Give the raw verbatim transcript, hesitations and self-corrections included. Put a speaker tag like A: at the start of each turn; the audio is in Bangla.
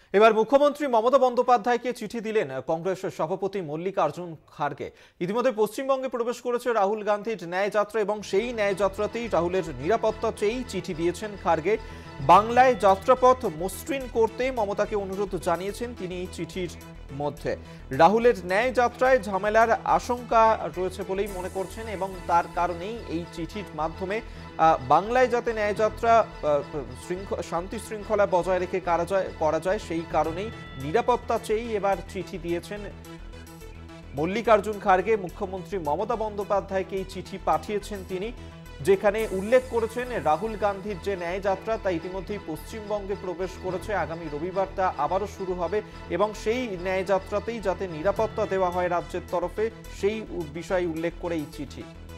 A: এবার মুখ্যমন্ত্রী মমতা বন্দ্যোপাধ্যায়কে চিঠি দিলেন কংগ্রেসের সভাপতি মল্লিকার্জুন খাড়গে। ইতিমধ্যে পশ্চিমবঙ্গে প্রবেশ করেছে রাহুল গান্ধীর ন্যায় যাত্রা এবং সেই ন্যায় যাত্রাতেই রাহুলের নিরাপত্তা চেয়েই চিঠি দিয়েছেন খাড়গে। বাংলায় যাত্রাপথ মসৃণ করতে মমতাকে অনুরোধ জানিয়েছেন তিনি এই চিঠির মধ্যে। রাহুলের ন্যায় যাত্রায় ঝামেলার আশঙ্কা রয়েছে বলেই মনে করছেন এবং তার কারণেই এই চিঠির মাধ্যমে বাংলায় যাতে ন্যায় যাত্রা শান্তি শৃঙ্খলা বজায় রেখে করা যায় সেই কারণেই নিরাপত্তা চেয়েই এবার চিঠি দিয়েছেন মল্লিকার্জুন খাড়গে। মুখ্যমন্ত্রী মমতা বন্দ্যোপাধ্যায়কে এই চিঠি পাঠিয়েছেন তিনি, যেখানে উল্লেখ করেছেন রাহুল গান্ধীর যে ন্যায় যাত্রা তা ইতিমধ্যেই পশ্চিমবঙ্গে প্রবেশ করেছে, আগামী রবিবার তা আবারও শুরু হবে এবং সেই ন্যায় যাত্রাতেই যাতে নিরাপত্তা দেওয়া হয় রাজ্যের তরফে সেই বিষয়ে উল্লেখ করে এই চিঠি।